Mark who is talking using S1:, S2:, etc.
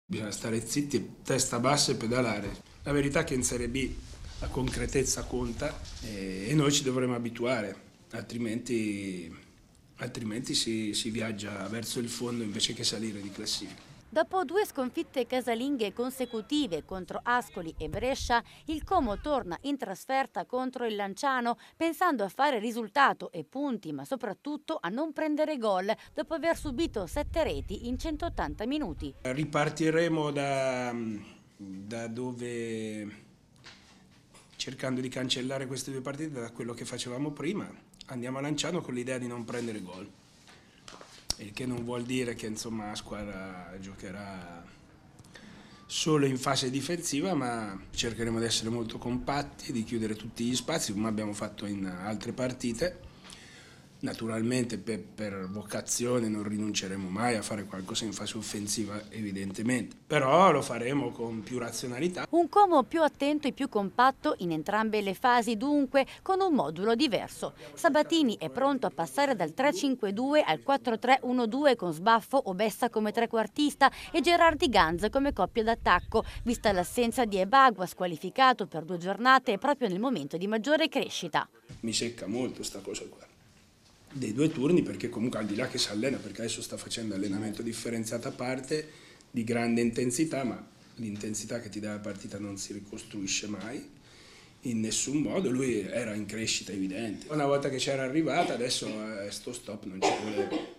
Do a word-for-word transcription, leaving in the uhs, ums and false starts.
S1: Bisogna stare zitti, testa bassa e pedalare. La verità è che in Serie B la concretezza conta e noi ci dovremo abituare, altrimenti, altrimenti si, si viaggia verso il fondo invece che salire di classifica.
S2: Dopo due sconfitte casalinghe consecutive contro Ascoli e Brescia, il Como torna in trasferta contro il Lanciano, pensando a fare risultato e punti, ma soprattutto a non prendere gol dopo aver subito sette reti in centottanta minuti.
S1: Ripartiremo da, da dove, cercando di cancellare queste due partite da quello che facevamo prima, andiamo a Lanciano con l'idea di non prendere gol. Il che non vuol dire che insomma, la squadra giocherà solo in fase difensiva, ma cercheremo di essere molto compatti, di chiudere tutti gli spazi come abbiamo fatto in altre partite. Naturalmente per, per vocazione non rinunceremo mai a fare qualcosa in fase offensiva, evidentemente, però lo faremo con più razionalità.
S2: Un Como più attento e più compatto in entrambe le fasi, dunque, con un modulo diverso. Sabatini è pronto a passare dal tre cinque due al quattro tre uno due con Sbaffo o Bessa come trequartista e Gerardi Ganz come coppia d'attacco, vista l'assenza di Ebagua, squalificato per due giornate proprio nel momento di maggiore crescita.
S1: Mi secca molto sta cosa qua dei due turni, perché comunque al di là che si allena, perché adesso sta facendo allenamento differenziato a parte di grande intensità, ma l'intensità che ti dà la partita non si ricostruisce mai in nessun modo. Lui era in crescita evidente, una volta che c'era arrivata, adesso eh, sto stop non ci voleva.